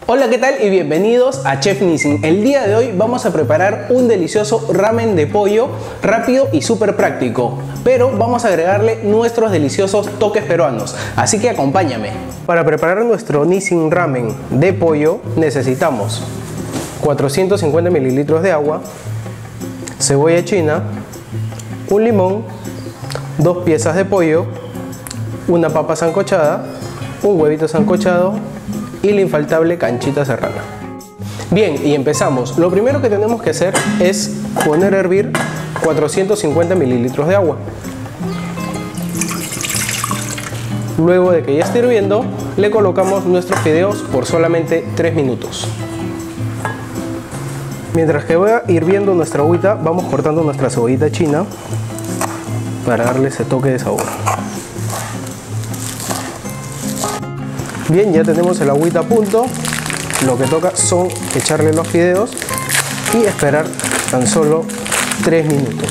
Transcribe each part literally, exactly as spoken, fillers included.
Hola, ¿qué tal? Y bienvenidos a Chef Nissin. El día de hoy vamos a preparar un delicioso ramen de pollo rápido y súper práctico, pero vamos a agregarle nuestros deliciosos toques peruanos, así que acompáñame. Para preparar nuestro Nissin ramen de pollo necesitamos cuatrocientos cincuenta mililitros de agua, cebolla china, un limón, dos piezas de pollo, una papa sancochada, un huevito sancochado y la infaltable canchita serrana. Bien, y empezamos. Lo primero que tenemos que hacer es poner a hervir cuatrocientos cincuenta mililitros de agua. Luego de que ya esté hirviendo, le colocamos nuestros fideos por solamente tres minutos. Mientras que va hirviendo nuestra agüita, vamos cortando nuestra cebollita china para darle ese toque de sabor. Bien, ya tenemos el agüita a punto. Lo que toca son echarle los fideos y esperar tan solo tres minutos.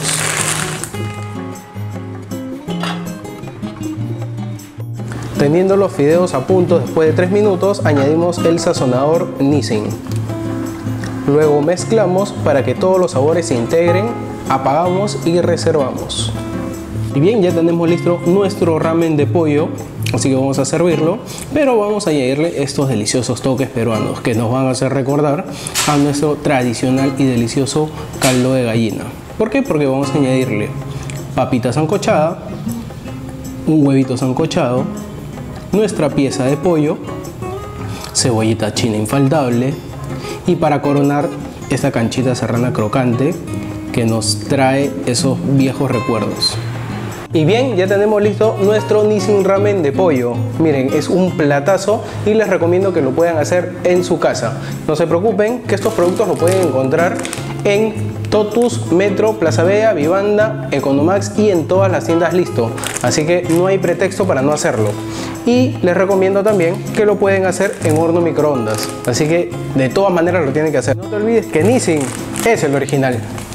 Teniendo los fideos a punto después de tres minutos, añadimos el sazonador Nissin. Luego mezclamos para que todos los sabores se integren, apagamos y reservamos. Y bien, ya tenemos listo nuestro ramen de pollo. Así que vamos a servirlo, pero vamos a añadirle estos deliciosos toques peruanos que nos van a hacer recordar a nuestro tradicional y delicioso caldo de gallina. ¿Por qué? Porque vamos a añadirle papita sancochada, un huevito sancochado, nuestra pieza de pollo, cebollita china infaltable y para coronar esta canchita serrana crocante que nos trae esos viejos recuerdos. Y bien, ya tenemos listo nuestro Nissin ramen de pollo. Miren, es un platazo y les recomiendo que lo puedan hacer en su casa. No se preocupen que estos productos los pueden encontrar en Totus, Metro, Plaza Vea, Vivanda, Economax y en todas las tiendas Listo. Así que no hay pretexto para no hacerlo. Y les recomiendo también que lo pueden hacer en horno microondas. Así que de todas maneras lo tienen que hacer. No te olvides que Nissin es el original.